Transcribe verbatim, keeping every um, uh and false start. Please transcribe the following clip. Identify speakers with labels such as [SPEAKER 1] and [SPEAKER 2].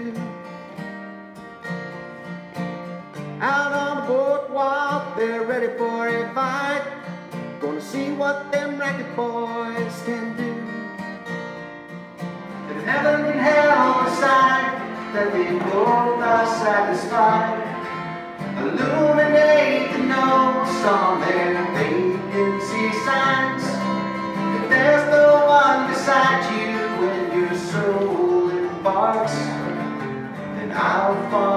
[SPEAKER 1] do. Out on the boardwalk, they're ready for a fight. Gonna see what them racket boys can do. If heaven and hell decide that they both are satisfied, illuminate the notes on their vacancy signs. If there's no one beside you when your soul embarks, then I'll find